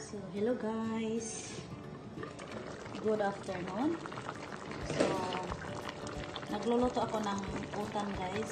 So, hello guys. Good afternoon. So, nagluluto ako ng utan guys.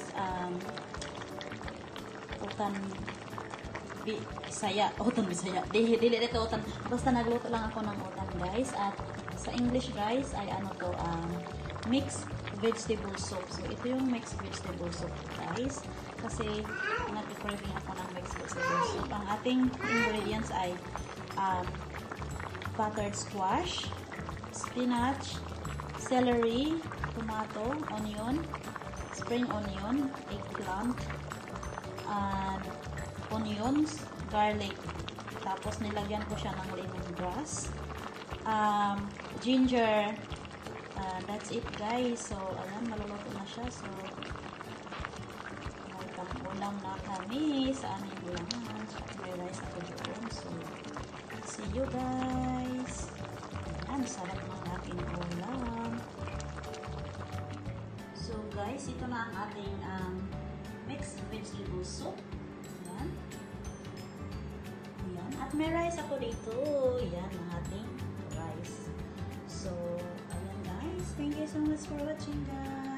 Utan Bisaya. Utan Bisaya. Dili dito utan. Basta nagluto lang ako ng utan guys. At sa English guys ay ano to, mixed vegetable soup. So, ito yung mixed vegetable soup guys. Kasi nag-craving ako ng mixed vegetable soup. Ang ating ingredients ay buttered squash, spinach, celery, tomato, onion, spring onion, eggplant, and onions, garlic. Tapos nilagyan ko siya ng lemongrass, ginger. That's it guys. So ayan, maluluto na siya. So ulam na kami sa aming lunch. May rice ako doon. So see you guys. Ayan, sarap ng ating ulam. So guys, ito na ang ating mixed vegetable soup. Ayan. Ayan. At may rice ako dito. Ayan ang ating rice. So, ayan guys. Thank you so much for watching guys.